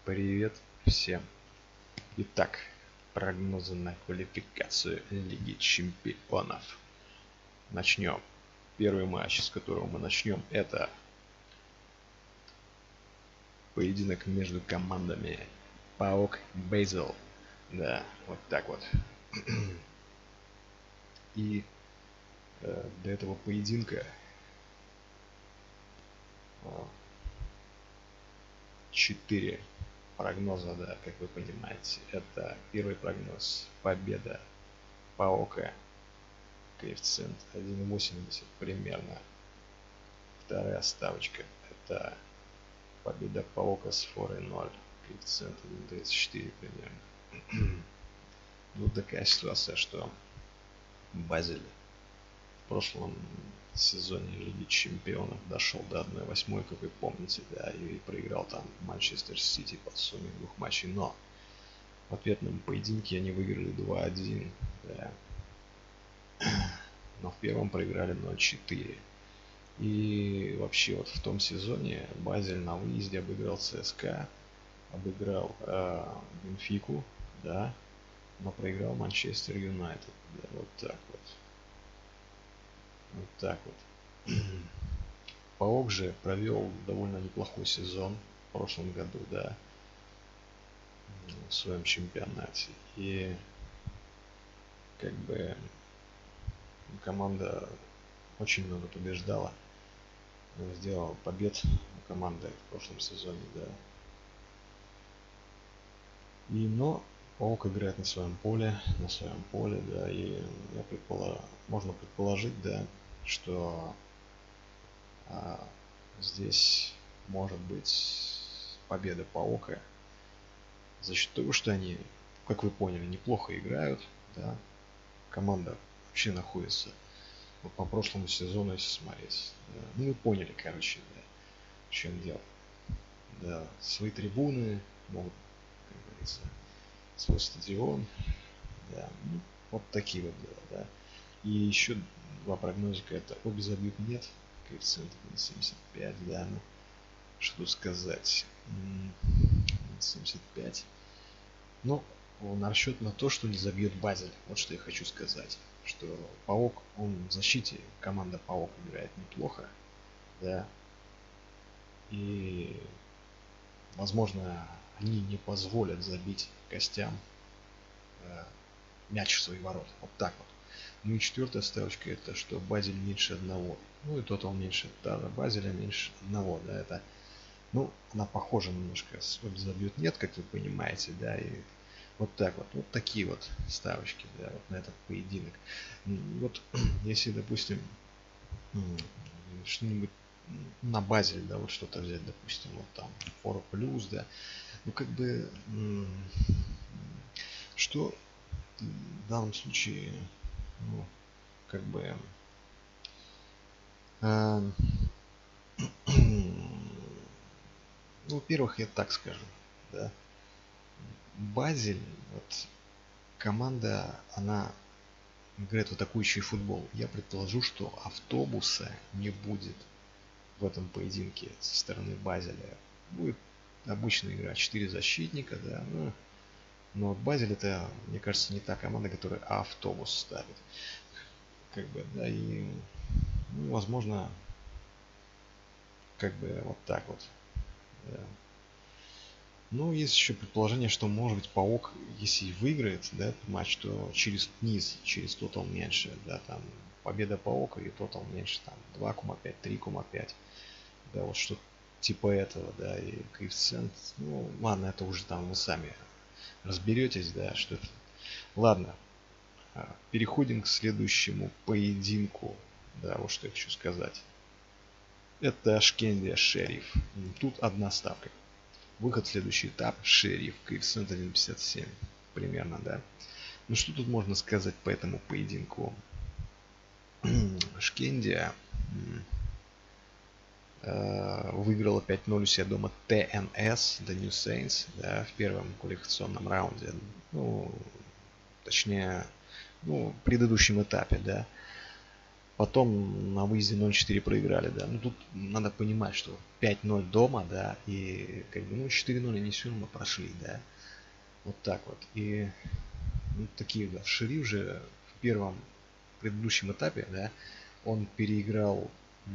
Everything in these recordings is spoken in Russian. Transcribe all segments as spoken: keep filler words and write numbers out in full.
Привет всем. Итак, прогнозы на квалификацию Лиги Чемпионов. Начнем. Первый матч, с которого мы начнем, это поединок между командами Паук Бейзел. Да, вот так вот. И э, до этого поединка четыре прогноза, да, как вы понимаете. Это первый прогноз — победа Паука, коэффициент один восемьдесят примерно. Вторая ставочка — это победа Паука с форой ноль, коэффициент один тридцать четыре примерно. Ну, такая ситуация, что Базель в прошлом сезоне Лиги Чемпионов дошел до одной восьмой, как вы помните, да, и проиграл там Манчестер Сити под суммой двух матчей, но в ответном поединке они выиграли два один, да, но в первом проиграли ноль четыре. И вообще вот в том сезоне Базель на выезде обыграл ЦСКА, обыграл э, Бенфику, да, но проиграл Манчестер Юнайтед. Да, вот так вот. Вот так вот. Паук же провел довольно неплохой сезон в прошлом году, да, в своем чемпионате. И как бы команда очень много побеждала. Сделала побед команды в прошлом сезоне, да. И, но Паук играет на своем поле, на своем поле, да, и я предположу, можно предположить, да, что а, здесь может быть победа Паука за счет того, что они, как вы поняли, неплохо играют, да. Команда вообще находится вот по прошлому сезону, если смотреть, да. Ну, вы поняли, короче, да, в чем дело. Да, свои трибуны могут, как говорится, свой стадион, да, ну, вот такие вот дела, да. И еще два прогнозика — это обе забьют нет, коэффициент семьдесят пять, да, ну, что сказать, семьдесят пять. Ну, на расчет на то, что не забьет Базель, вот что я хочу сказать, что Паук, он в защите, команда Паук играет неплохо, да, и возможно они не позволят забить гостям э, мяч в свои ворота, вот так вот. Ну и четвертая ставочка — это что Базель меньше одного. Ну и тотал меньше, да, Базеля меньше одного, да, это, ну, она похожа немножко с забьет нет, как вы понимаете, да, и вот так вот, вот такие вот ставочки, да, вот на этот поединок. Вот если, допустим, что-нибудь на Базель, да, вот что-то взять, допустим, вот там фора плюс, да, ну как бы, что в данном случае, ну, как бы э, ну, во-первых, я так скажу, да, Базель, вот команда, она играет в атакующий футбол. Я предположу, что автобуса не будет в этом поединке со стороны Базеля. Будет обычная игра, четыре защитника, да, ну, но Базель — это, мне кажется, не та команда, которая автобус ставит. Как бы, да, и, ну, возможно, как бы вот так вот. Да. Ну, есть еще предположение, что, может быть, Паук, если выиграет, да, этот матч, то через низ, через тотал меньше, да, там, победа Паука и тотал меньше, там, два пять, три пять, да, вот что типа этого, да, и коэффициент, ну, ладно, это уже там вы сами разберетесь, да, что это. Ладно, переходим к следующему поединку, да, вот что я хочу сказать. Это Ашкендия Шериф. Тут одна ставка. Выход в следующий этап. Шериф. Коэффициент один пятьдесят семь. Примерно, да. Ну что тут можно сказать по этому поединку? Ашкендия э, выиграла пять ноль у себя дома ТНС, The New Saints, да, в первом квалификационном раунде. Ну, точнее, ну, в предыдущем этапе, да. Потом на выезде ноль четыре проиграли, да. Ну тут надо понимать, что пять ноль дома, да, и как бы, ну, четыре ноль они все равно прошли, да. Вот так вот. И ну, такие, да, Шериф же в первом предыдущем этапе, да, он переиграл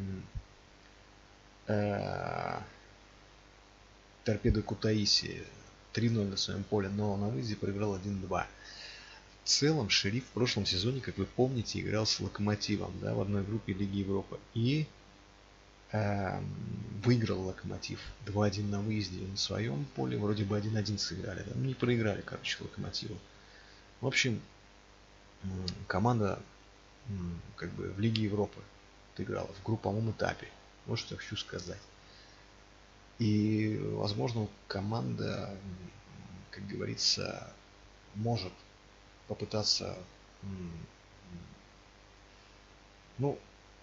э, Торпедо Кутаиси три ноль на своем поле, но на выезде проиграл один два. В целом Шериф в прошлом сезоне, как вы помните, играл с Локомотивом, да, в одной группе Лиги Европы. И э, выиграл Локомотив два один на выезде на своем поле. Вроде бы один один сыграли. Да? Ну, не проиграли, короче, Локомотиву. В общем, команда как бы в Лиге Европы играла в групповом этапе. Вот что я хочу сказать. И, возможно, команда, как говорится, может попытаться, ну,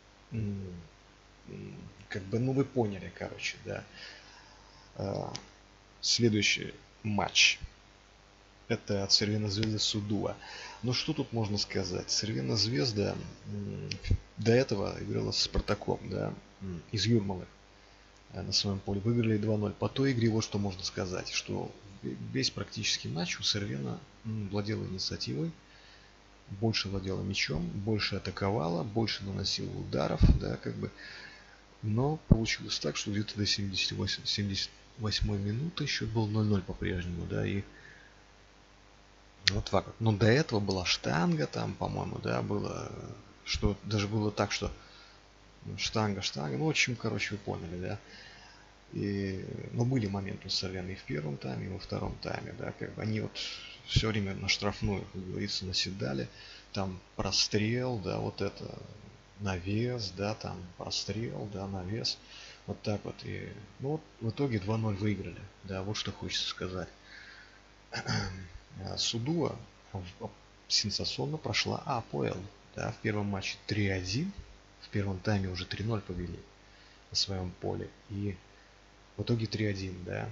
как бы, ну вы поняли, короче, да. Следующий матч. Это от Цервена Звезды Судуа. Ну что тут можно сказать? Цервена Звезда до этого играла с Спартаком, да, из Юрмалы на своем поле. Выиграли два ноль. По той игре вот что можно сказать, что весь практически матч у Цервена владела инициативой, больше владела мячом, больше атаковала, больше наносила ударов, да, как бы. Но получилось так, что где-то до семидесяти восьмой минуты счет был ноль ноль по-прежнему, да, и вот так вот. Но до этого была штанга там, по-моему, да, было, что даже было так, что штанга, штанга, ну, в общем, короче, вы поняли, да. И, ну, были моменты у Цервена и в первом тайме, и во втором тайме, да, как бы они вот все время на штрафную, как говорится, наседали, там прострел, да, вот это, навес, да, там прострел, да, навес, вот так вот, и, ну, вот в итоге два ноль выиграли, да, вот что хочется сказать. Судуа сенсационно прошла АПЛ, да, в первом матче три один, в первом тайме уже три ноль повели на своем поле, и в итоге три один, да.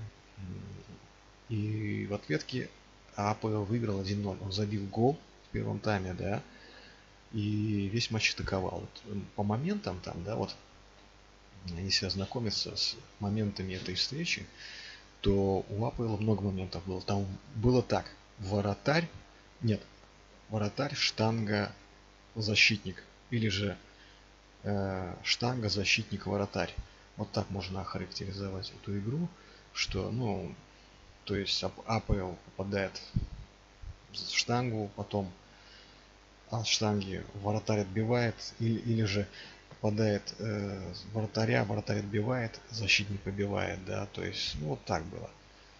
И в ответке АПЛ выиграл один ноль. Он забил гол в первом тайме, да. И весь матч атаковал. Вот, по моментам там, да, вот, если ознакомиться с моментами этой встречи, то у АПЛ много моментов было. Там было так. Вратарь, нет, вратарь, штанга, защитник. Или же э, штанга, защитник, вратарь. Вот так можно охарактеризовать эту игру, что, ну, то есть АПЛ попадает в штангу, потом от штанги вратарь отбивает, или, или же попадает э, вратаря, вратарь отбивает, защитник побивает, да, то есть, ну, вот так было.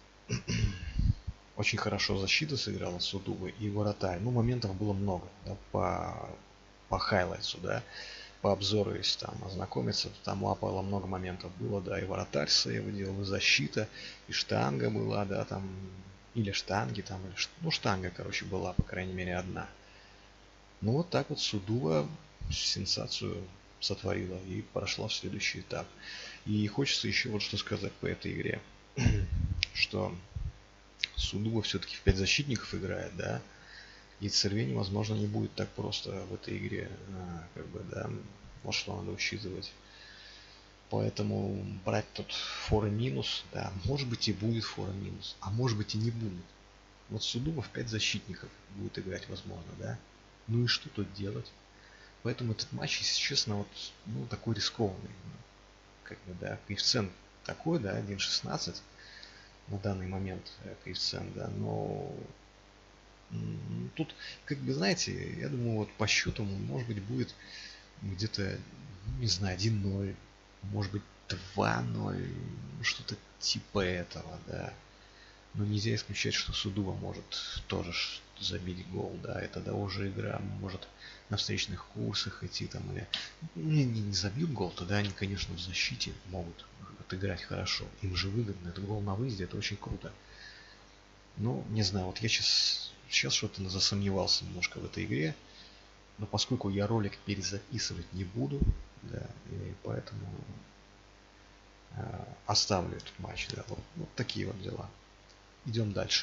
Очень хорошо защита сыграла Судувы и вратарь. Ну, моментов было много, да, по, по хайлайтсу, да, по обзору, если там ознакомиться, то там у АПЛ много моментов было, да, и вратарь сейвы делал, и защита, и штанга была, да, там, или штанги, там, или, ну, штанга, короче, была, по крайней мере, одна. Ну, вот так вот Судува сенсацию сотворила и прошла в следующий этап. И хочется еще вот что сказать по этой игре, что Судува все-таки в пять защитников играет, да, и Цервени, возможно, не будет так просто в этой игре, как бы, да, вот что надо учитывать. Поэтому брать тут фор и минус, да, может быть и будет фор и минус, а может быть и не будет. Вот Судува в пять защитников будет играть, возможно, да. Ну и что тут делать? Поэтому этот матч, если честно, вот, ну, такой рискованный. Как бы, да, коэффициент такой, да, один шестнадцать на данный момент коэффициент, да, но тут, как бы, знаете, я думаю, вот по счету, может быть, будет где-то, не знаю, один ноль, может быть, два ноль, что-то типа этого, да. Но нельзя исключать, что Судува может тоже забить гол, да, это да уже игра может на встречных курсах идти там, или не, не, не забьют гол, тогда они, конечно, в защите могут отыграть хорошо, им же выгодно, это гол на выезде, это очень круто. Ну, не знаю, вот я сейчас, сейчас что-то засомневался немножко в этой игре, но поскольку я ролик перезаписывать не буду, да, и поэтому э, оставлю этот матч, да, вот, вот такие вот дела. Идем дальше.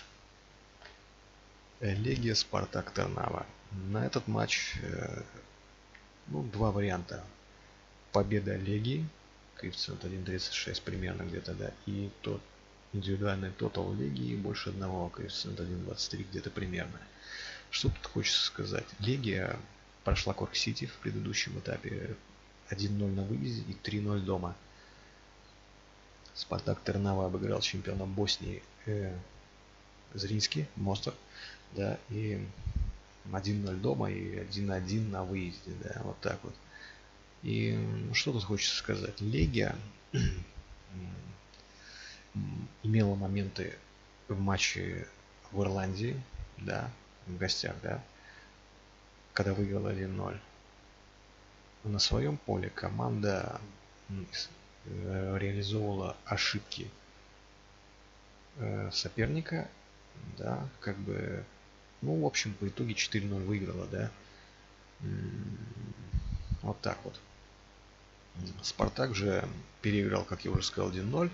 Легия Спартак Трнава. На этот матч э, Ну, два варианта. Победа Легии, коэффициент один тридцать шесть примерно где-то, да, и тот индивидуальный тотал Легии больше одного, коэффициент один двадцать три где-то примерно. Что тут хочется сказать? Легия прошла Корк-Сити в предыдущем этапе один ноль на выезде и три ноль дома. Спартак Тернава обыграл чемпиона Боснии э, Зринский, Мостер, да, и один ноль дома и один один на выезде, да, вот так вот. И что тут хочется сказать? Легия имела моменты в матче в Ирландии, да, в гостях, да, когда выиграла один ноль. На своем поле команда реализовывала ошибки соперника, да, как бы, ну, в общем, по итоге четыре ноль выиграла, да. Вот так вот. Спартак же переиграл, как я уже сказал, один ноль.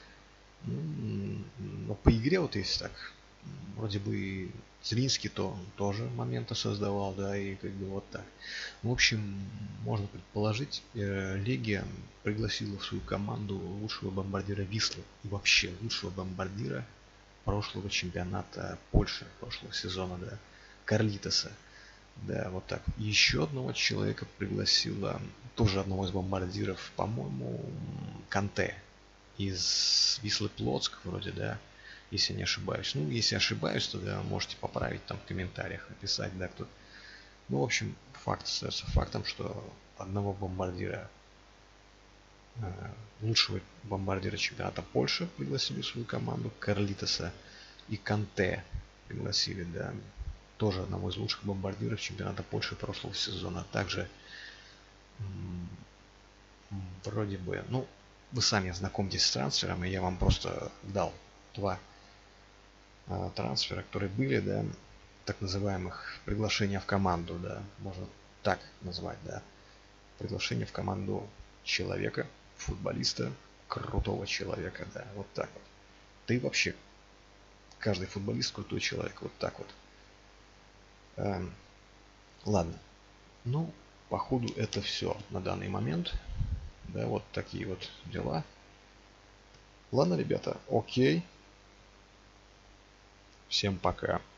Но по игре, вот если так, вроде бы Зринский то тоже моменты создавал, да, и как бы вот так. В общем, можно предположить, Легия пригласила в свою команду лучшего бомбардира Вислы и вообще лучшего бомбардира прошлого чемпионата Польши, прошлого сезона, да, Карлитоса. Да, вот так. Еще одного человека пригласила, тоже одного из бомбардиров, по-моему, Канте из Вислы Плотск вроде, да, если не ошибаюсь. Ну, если ошибаюсь, то да, можете поправить там в комментариях, написать, да, кто. Ну, в общем, факт остается фактом, что одного бомбардира, лучшего бомбардира чемпионата Польши пригласили в свою команду, Карлитоса, и Канте пригласили, да, тоже одного из лучших бомбардиров чемпионата Польши прошлого сезона. Также вроде бы, ну, вы сами знакомьтесь с трансфером, и я вам просто дал два а, трансфера, которые были, да, так называемых приглашения в команду, да, можно так назвать, да, приглашение в команду человека, футболиста, крутого человека, да, вот так вот. Да и вообще, каждый футболист крутой человек, вот так вот. Эм, ладно, ну, походу это все на данный момент, да, вот такие вот дела. Ладно, ребята, окей. Всем пока.